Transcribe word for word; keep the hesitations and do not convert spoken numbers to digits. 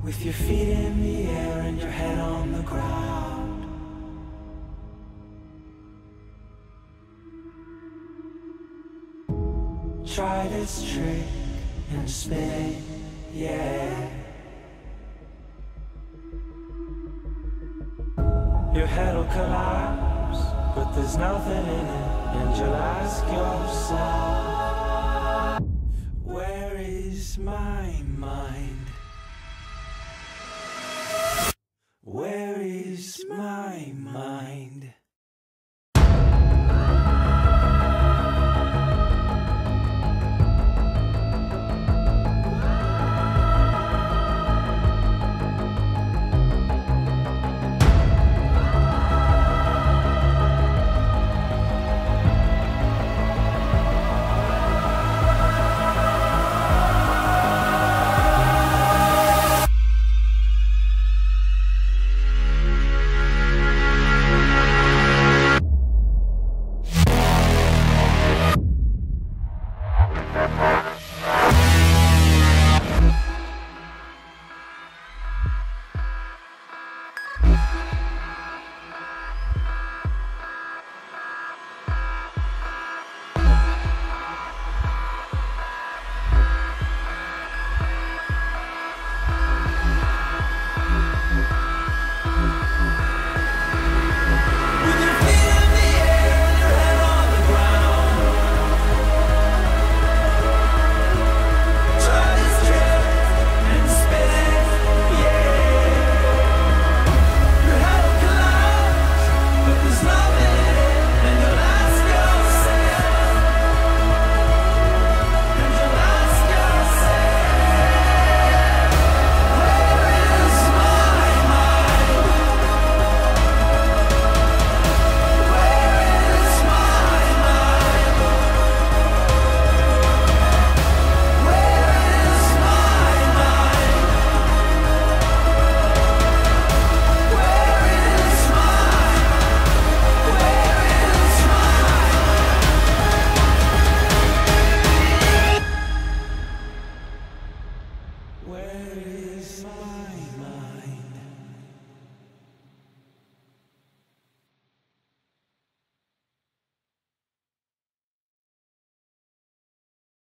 with your feet in the air and your head on the ground. Try this trick and spin it, yeah. Your head'll collapse, but there's nothing in it, and you'll ask yourself, where is my mind? Where is my mind?